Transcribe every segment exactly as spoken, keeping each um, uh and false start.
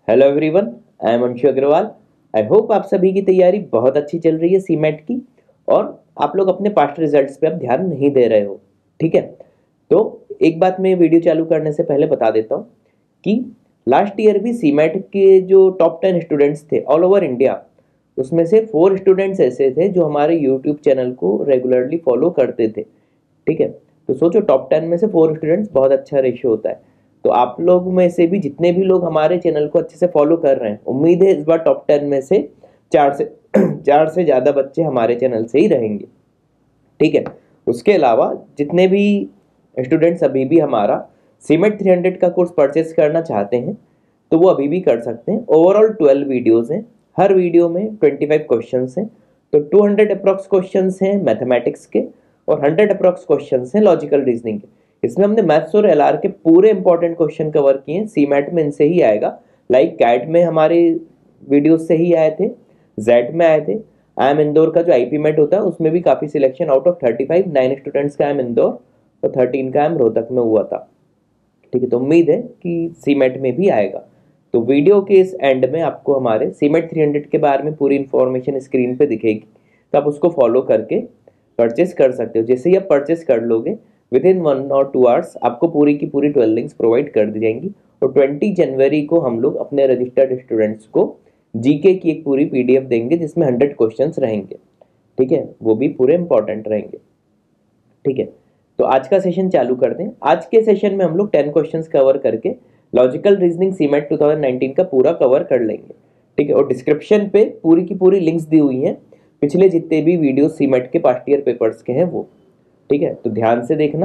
Hello everyone, I am Anshu Agarwal. I hope आप सभी की तैयारी बहुत अच्छी चल रही है सीमैट की, और आप लोग अपने पास्ट रिजल्ट्स पे अब ध्यान नहीं दे रहे हो। ठीक है, तो एक बात मैं वीडियो चालू करने से पहले बता देता हूँ कि लास्ट ईयर भी सीमैट के जो टॉप टेन स्टूडेंट्स थे ऑल ओवर इंडिया, उसमें से फोर स्टूडेंट्स ऐसे थे जो हमारे यूट्यूब चैनल को रेगुलरली फॉलो करते थे। ठीक है, तो सोचो टॉप टेन में से फोर स्टूडेंट्स, बहुत अच्छा रेशियो होता है। तो आप लोग में से भी जितने भी लोग हमारे चैनल को अच्छे से फॉलो कर रहे हैं, उम्मीद है इस बार टॉप टेन में से चार से चार से ज़्यादा बच्चे हमारे चैनल से ही रहेंगे। ठीक है, उसके अलावा जितने भी स्टूडेंट्स अभी भी हमारा सीमेट थ्री हंड्रेड का कोर्स परचेस करना चाहते हैं तो वो अभी भी कर सकते हैं। ओवरऑल ट्वेल्व वीडियोज़ हैं, हर वीडियो में ट्वेंटी फाइव क्वेश्चन हैं, तो टू हंड्रेड अप्रॉक्स क्वेश्चन हैं मैथमेटिक्स के और हंड्रेड अप्रॉक्स क्वेश्चन हैं लॉजिकल रीजनिंग के। इसमें हमने मैथ्स और एलआर के पूरे इंपॉर्टेंट क्वेश्चन कवर किए हैं। सीमैट में इनसे ही आएगा, लाइक कैट में हमारे वीडियोस से ही आए थे, जेट में आए थे, आई एम इंदौर का जो आईपीमैट होता है उसमें भी काफ़ी selection, out of thirty five nine students का आई एम इंदौर और थर्टीन का आई एम रोहतक में हुआ था। ठीक है, तो उम्मीद है कि सीमैट में भी आएगा। तो वीडियो के इस एंड में आपको हमारे सीमैट थ्री हंड्रेड के बारे में पूरी इन्फॉर्मेशन स्क्रीन पे दिखेगी, तो आप उसको फॉलो करके परचेस कर सकते हो। जैसे ही आप परचेस कर लोगे, विद इन वन और टू आवर्स आपको पूरी की पूरी ट्वेल्व लिंक्स प्रोवाइड कर दी जाएंगी। और ट्वेंटी जनवरी को हम लोग अपने रजिस्टर्ड स्टूडेंट्स को जीके की एक पूरी पीडीएफ देंगे जिसमें हंड्रेड क्वेश्चंस रहेंगे। ठीक है, वो भी पूरे इंपॉर्टेंट रहेंगे। ठीक है, तो आज का सेशन चालू करते हैं। आज के सेशन में हम लोग टेन क्वेश्चंस कवर करके logical reasoning CMAT two thousand nineteen का पूरा कवर कर लेंगे। ठीक है, और डिस्क्रिप्शन पे पूरी की पूरी लिंक्स दी हुई हैं पिछले जितने भी वीडियो सीमैट के पास्ट ईयर पेपर्स के हैं वो। ठीक है, तो ध्यान से देखना।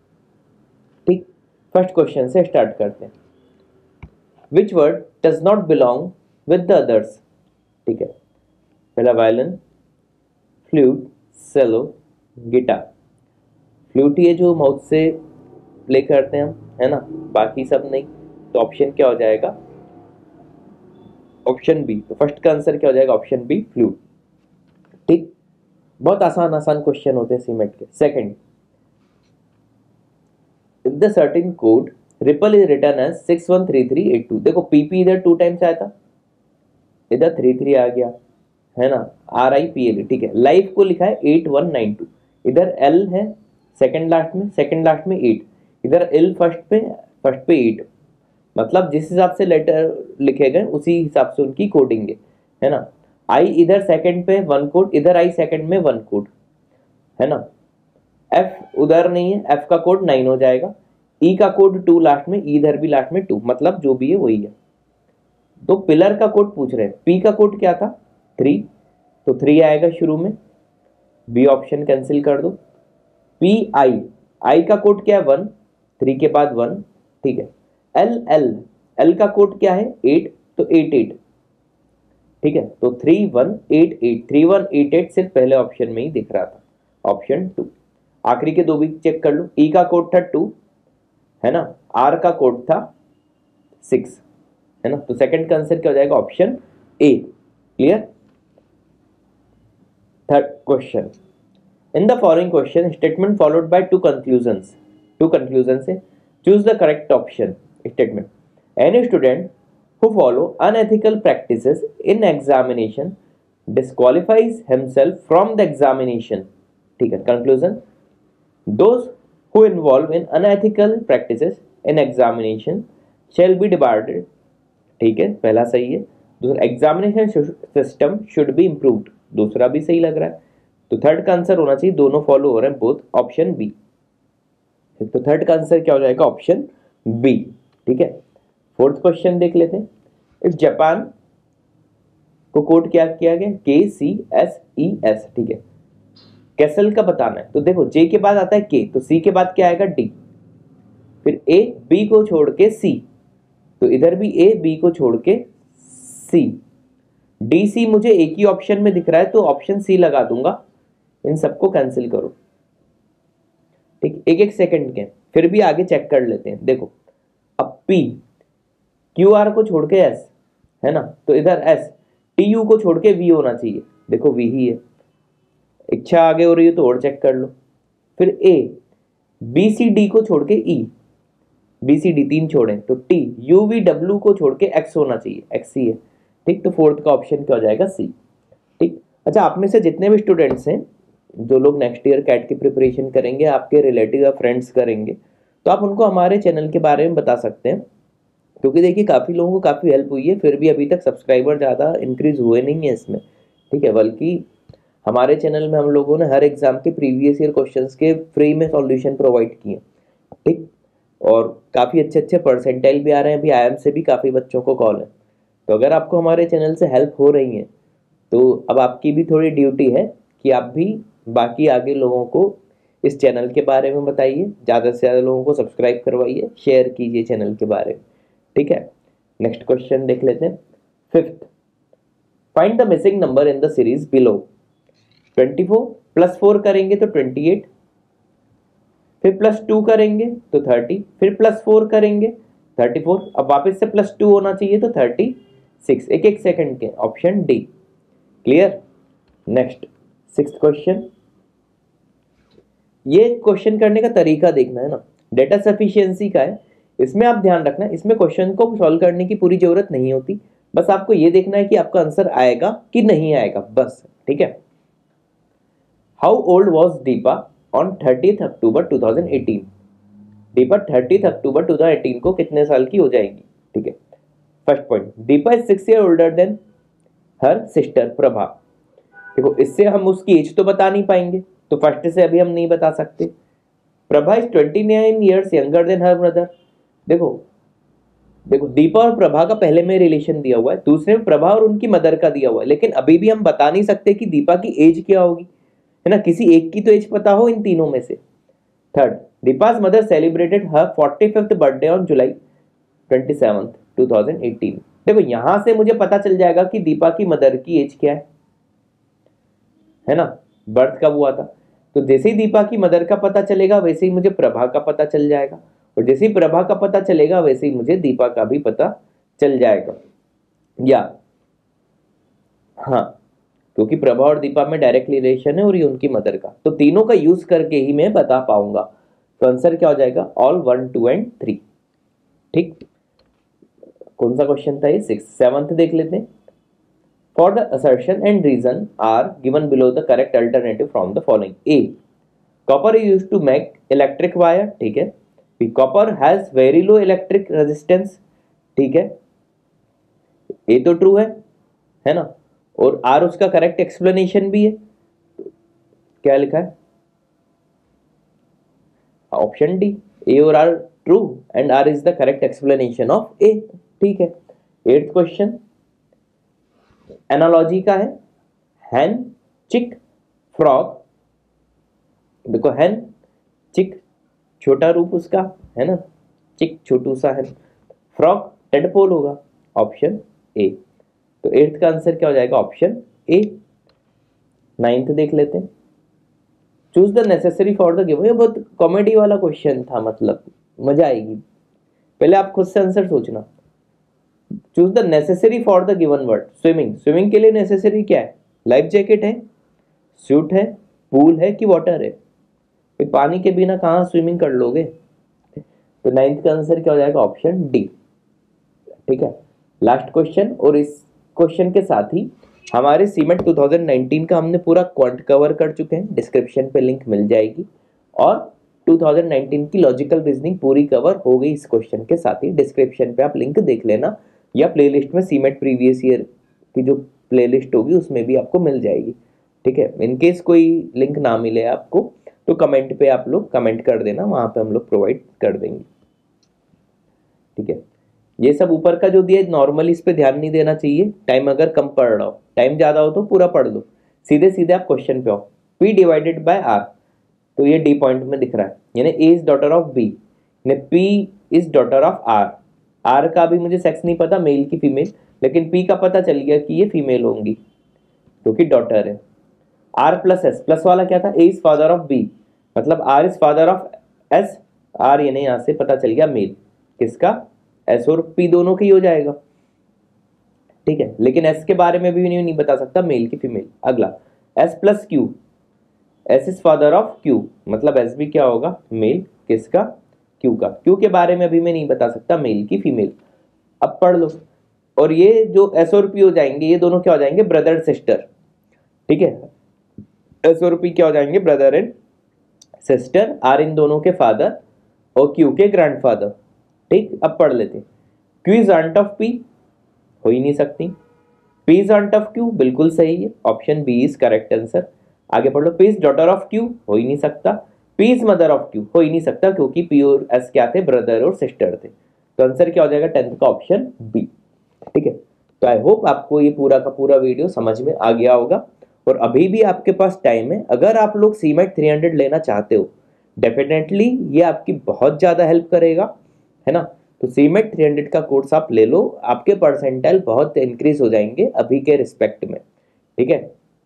ठीक, फर्स्ट क्वेश्चन से स्टार्ट करते हैं। Which word does not belong with the others? ठीक है, पहला violin, flute, cello, guitar. Flute ये जो माउथ से प्ले करते हैं हम, है ना, बाकी सब नहीं। तो ऑप्शन क्या हो जाएगा? Option B. तो फर्स्ट का आंसर क्या हो जाएगा? Option B, flute. ठीक, बहुत आसान आसान क्वेश्चन होते हैं सीमेट के। Second, if the certain code ripple is written as six one three three eight two. देखो पीपी इधर टू टाइम्स आया था, इधर थ्री थ्री आ गया, है ना, आर आई पी एल। ठीक है, लाइफ को लिखा है एट वन नाइन टू, इधर एल है सेकंड लास्ट में, सेकंड लास्ट में एट, इधर एल फर्स्ट पे, फर्स्ट पे एट। मतलब जिस हिसाब से लेटर लिखे गए उसी हिसाब से उनकी कोडिंग है, है ना। आई इधर सेकंड पे वन कोड, इधर आई सेकंड में वन कोड, है ना। एफ उधर नहीं है, एफ का कोड नाइन हो जाएगा। ई का कोड टू लास्ट में, इधर भी लास्ट में टू, मतलब जो भी है वही है। तो पिलर का कोड पूछ रहे हैं, पी का कोड क्या था? थ्री, तो थ्री आएगा शुरू में, बी ऑप्शन कैंसिल कर दो। पी आई, आई का कोड क्या है? वन, थ्री के बाद वन। ठीक है, एल एल एल का कोड क्या है? एट, तो एट एट। ठीक है, तो three one eight eight, three one eight eight सिर्फ पहले ऑप्शन में ही दिख रहा था, ऑप्शन टू। आखिरी के दो भी चेक कर लो। ई का कोड था टू, है ना, आर का कोड था सिक्स, है ना। तो सेकंड का आंसर क्या हो जाएगा? Option A. Clear? Third question, in the following question statement followed by two conclusions, two conclusion है, choose the correct option. Statement, any student who follow unethical practices in examination disqualifies himself from the examination. ठीक है, conclusion, those who involve in unethical practices in examination shall be debarred. ठीक है, पहला सही है। दूसरा, examination system should be improved, दूसरा भी सही लग रहा है। तो थर्ड का आंसर होना चाहिए, दोनों फॉलो हो रहे हैं, बोथ, ऑप्शन बी। तो थर्ड का आंसर क्या हो जाएगा? Option B. ठीक है, फोर्थ क्वेश्चन देख लेते हैं। इफ जापान को कोड क्या किया गया? के सी एस ई एस। ठीक है, कैसल का बताना है। तो देखो जे के बाद आता है के, तो सी के बाद क्या आएगा? डी, फिर ए बी को छोड़ के सी, तो इधर भी ए बी को छोड़ के सी। डी सी मुझे एक ही ऑप्शन में दिख रहा है, तो ऑप्शन सी लगा दूंगा। इन सबको कैंसिल करो। ठीक, एक एक सेकंड के, फिर भी आगे चेक कर लेते हैं। देखो अब पी क्यू आर को छोड़ के एस, है ना, तो इधर एस, टी यू को छोड़ के वी होना चाहिए। देखो वी ही है। इच्छा आगे हो रही है तो और चेक कर लो। फिर ए बी सी डी को छोड़ के ई, बी सी डी तीन छोड़ें तो टी, यू वी डब्ल्यू को छोड़ के एक्स होना चाहिए, एक्स ही है, ठीक। तो फोर्थ का ऑप्शन क्या हो जाएगा, सी, ठीक। अच्छा, आप में से जितने भी स्टूडेंट्स हैं जो लोग नेक्स्ट ईयर कैट की प्रिपरेशन करेंगे, आपके रिलेटिव या फ्रेंड्स करेंगे, तो आप उनको हमारे चैनल के बारे में बता सकते हैं, क्योंकि देखिए काफ़ी लोगों को काफ़ी हेल्प हुई है, फिर भी अभी तक सब्सक्राइबर ज़्यादा इंक्रीज हुए नहीं है इसमें, ठीक है। बल्कि हमारे चैनल में हम लोगों ने हर एग्जाम के प्रीवियस ईयर क्वेश्चंस के फ्री में सॉल्यूशन प्रोवाइड किए, ठीक। और काफ़ी अच्छे अच्छे परसेंटाइल भी आ रहे हैं, अभी आई एम से भी काफ़ी बच्चों को कॉल है। तो अगर आपको हमारे चैनल से हेल्प हो रही है तो अब आपकी भी थोड़ी ड्यूटी है कि आप भी बाकी आगे लोगों को इस चैनल के बारे में बताइए, ज़्यादा से ज़्यादा लोगों को सब्सक्राइब करवाइए, शेयर कीजिए चैनल के बारे में, ठीक है। नेक्स्ट क्वेश्चन देख लेते हैं, fifth, find the missing number in the series below. Twenty four plus four करेंगे तो ट्वेंटी एट, फिर प्लस टू करेंगे तो थर्टी, फिर प्लस फोर करेंगे थर्टी फोर, अब वापस से प्लस टू होना चाहिए तो थर्टी सिक्स, एक एक सेकंड के, option D, clear. Next sixth question, ये क्वेश्चन करने का तरीका देखना है ना, डेटा सफिशिएंसी का है, इसमें आप ध्यान रखना, इसमें क्वेश्चन को सॉल्व करने की पूरी जरूरत नहीं होती, बस आपको ये देखना है कि आपका आंसर आएगा कि नहीं आएगा, बस, ठीक है। How old was Deepa on thirtieth October two thousand eighteen, Deepa thirtieth October two thousand eighteen को कितने साल की हो जाएगी, ठीक है। First point, Deepa is six year older than her sister Prabha. देखो इससे हम उसकी एज तो बता नहीं पाएंगे, तो फर्स्ट से अभी हम नहीं बता सकते। Prabha is twenty nine years younger than her brother. देखो देखो दीपा और प्रभा का पहले में रिलेशन दिया हुआ है, दूसरे में प्रभा और उनकी मदर का दिया हुआ है, लेकिन अभी भी हम बता नहीं सकते कि दीपा की एज क्या होगी, है ना, किसी एक की तो एज पता हो इन तीनों में से। Third, Deepa's mother celebrated her forty fifth birthday on July twenty seventh two thousand eighteen. देखो यहां से मुझे पता चल जाएगा कि दीपा की मदर की एज क्या है, है ना, बर्थ कब हुआ था। तो जैसे ही दीपा की मदर का पता चलेगा वैसे ही मुझे प्रभा का पता चल जाएगा, और जैसे ही प्रभा का पता चलेगा वैसे ही मुझे दीपा का भी पता चल जाएगा। या हाँ, क्योंकि प्रभा और दीपा में डायरेक्ट रिलेशन है और ये उनकी मदर का, तो तीनों का यूज करके ही मैं बता पाऊंगा। तो आंसर क्या हो जाएगा, all one two and three, ठीक। कौन सा क्वेश्चन था ये, सिक्स। सेवंथ देख लेते हैं, for the assertion and reason are given below the correct alternative from the following. A, copper is used to make electric wire, ठीक है। B, copper has very low electric resistance, ठीक है, ए तो true है है ना, और आर उसका करेक्ट एक्सप्लेनेशन भी है। क्या लिखा है, ऑप्शन डी, ए और R true and R is the correct explanation of A, ठीक है। एट्थ क्वेश्चन एनालॉजी का है, हैन, चिक, फ्रॉग। देखो हैन, चिक छोटा रूप उसका, है ना, चिक छोटू सा है, फ्रॉग टेडपोल होगा, ऑप्शन ए। तो एट्थ का आंसर क्या हो जाएगा, ऑप्शन ए। नाइन्थ देख लेते हैं, choose the necessary for the given. ये बहुत कॉमेडी वाला क्वेश्चन था, मतलब मजा आएगी, पहले आप खुद से आंसर सोचना। Choose the necessary for the given word. Swimming, swimming के लिए नेसेसरी क्या है, लाइफ जैकेट है, सूट है, पूल है कि वाटर है, फिर पानी के बिना कहाँ स्विमिंग कर लोगे। तो नाइन्थ का आंसर क्या हो जाएगा, ऑप्शन डी, ठीक है। लास्ट क्वेश्चन, और इस क्वेश्चन के साथ ही हमारे सीमेट टू थाउजेंड नाइनटीन का हमने पूरा क्वांट कवर कर चुके हैं, डिस्क्रिप्शन पे लिंक मिल जाएगी, और टू थाउजेंड नाइनटीन की लॉजिकल रीजनिंग पूरी कवर हो गई इस क्वेश्चन के साथ ही। डिस्क्रिप्शन पे आप लिंक देख लेना, या प्लेलिस्ट में सीमेट प्रीवियस ईयर की जो प्लेलिस्ट होगी उसमें भी आपको मिल जाएगी, ठीक है। इनकेस कोई लिंक ना मिले आपको तो कमेंट पे आप लोग कमेंट कर देना, वहां पे हम लोग प्रोवाइड कर देंगे, ठीक है। ये सब ऊपर का जो दिया नॉर्मली इस पे ध्यान नहीं देना चाहिए, टाइम अगर कम पड़ रहा हो, टाइम ज्यादा हो तो पूरा पढ़ लो, सीधे सीधे आप क्वेश्चन पे आओ। पी डिवाइडेड बाय आर, तो ये डी पॉइंट में दिख रहा है, यानी A is daughter of B, P is daughter of R. R का भी मुझे सेक्स नहीं पता, मेल की फीमेल, लेकिन पी का पता चल गया कि ये फीमेल होंगी क्योंकि डॉटर है। आर प्लस एस, प्लस वाला क्या था, A is father of B, मतलब R is father of S, R यानी यहां से पता चल गया मेल, किसका, एस और पी दोनों की हो जाएगा, ठीक है। लेकिन एस के बारे में भी नहीं, नहीं बता सकता, मेल की फीमेल। अगला S plus Q, S is father of Q, मतलब एस भी क्या होगा, मेल, किसका, क्यू का। क्यू के बारे में अभी मैं नहीं बता सकता, मेल की फीमेल, अब पढ़ लो। और ये जो एस और पी हो जाएंगे, ये दोनों क्या हो जाएंगे, ब्रदर सिस्टर, ठीक है। एस और पी क्या हो जाएंगे, ब्रदर एंड सिस्टर, आर इन दोनों के फादर और क्यू के ग्रैंडफादर, ठीक। अब पढ़ लेते हैं। Q is aunt of P, हो ही नहीं सकती। P is aunt of Q, बिल्कुल सही है, option B is correct answer. आगे पढ़ लो। P is daughter of Q, हो ही नहीं सकता। P is mother of Q, हो ही नहीं सकता, क्योंकि पी और एस क्या थे, ब्रदर और सिस्टर थे। तो आंसर क्या हो जाएगा टेंथ का, ऑप्शन बी, ठीक है। तो आई होप आपको ये पूरा का पूरा वीडियो समझ में आ गया होगा। और अभी भी आपके पास टाइम है, अगर आप लोग सी मैट थ्री हंड्रेड लेना चाहते हो, डेफिनेटली ये आपकी बहुत ज़्यादा हेल्प करेगा, है ना। तो सी मैट थ्री हंड्रेड का कोर्स आप ले लो, आपके परसेंटाइल बहुत इंक्रीज हो जाएंगे अभी के रिस्पेक्ट में, ठीक है।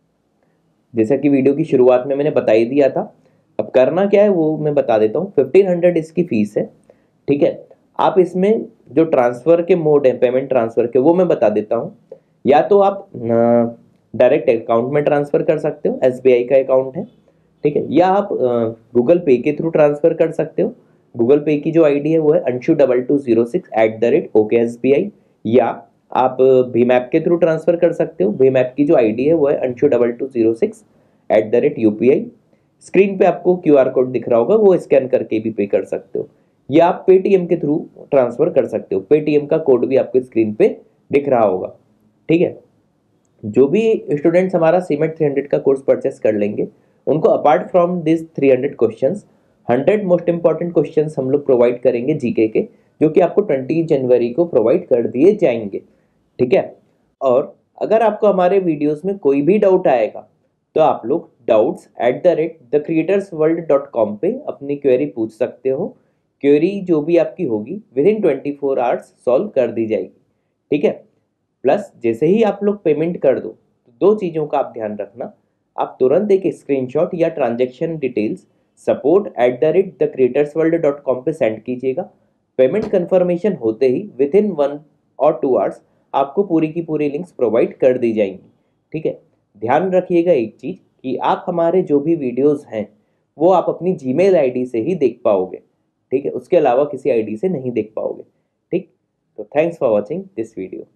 जैसा कि वीडियो की शुरुआत में मैंने बता ही दिया था। अब करना क्या है वो मैं बता देता हूँ। फिफ्टीन हंड्रेड इसकी फीस है, ठीक है। आप इसमें जो ट्रांसफर के मोड है, पेमेंट ट्रांसफर के, वो मैं बता देता हूँ। या तो आप डायरेक्ट अकाउंट में ट्रांसफर कर सकते हो, एस बी आई का अकाउंट है, ठीक है। या आप गूगल पे के थ्रू ट्रांसफर कर सकते हो। गूगल पे की जो आईडी है वो है Anshu double two zero six at the the ओके एस बी आई। या आप भीम ऐप के थ्रू ट्रांसफर कर सकते हो। भीम ऐप की जो आईडी है वो है Anshu double two zero six at the rate U P I. Screen पे आपको क्यू आर कोड दिख रहा होगा, वो स्कैन करके भी पे कर सकते हो। या आप पेटीएम के थ्रू ट्रांसफर कर सकते हो, पेटीएम का कोड भी आपको स्क्रीन पे दिख रहा होगा, ठीक है। जो भी स्टूडेंट्स हमारा सी मैट थ्री हंड्रेड का कोर्स परचेस कर लेंगे, उनको apart from this three hundred questions, hundred most important questions हम लोग प्रोवाइड करेंगे जीके के, जो कि आपको ट्वेंटी जनवरी को प्रोवाइड कर दिए जाएंगे, ठीक है। और अगर आपको हमारे वीडियोस में कोई भी डाउट आएगा, तो आप लोग doubts at the rate the creators world dot com पे अपनी क्वेरी पूछ सकते हो। क्वेरी जो भी आपकी होगी within twenty four hours solve कर दी जाएगी, ठीक है। प्लस जैसे ही आप लोग पेमेंट कर दो, तो दो चीज़ों का आप ध्यान रखना, आप तुरंत एक स्क्रीनशॉट या transaction details support at the rate the creators world dot com पे सेंड कीजिएगा। पेमेंट कन्फर्मेशन होते ही विद इन वन और टू आवर्स आपको पूरी की पूरी लिंक्स प्रोवाइड कर दी जाएंगी, ठीक है। ध्यान रखिएगा एक चीज़ कि आप हमारे जो भी वीडियोस हैं वो आप अपनी जीमेल आईडी से ही देख पाओगे, ठीक है। उसके अलावा किसी आईडी से नहीं देख पाओगे, ठीक। तो thanks for watching this video.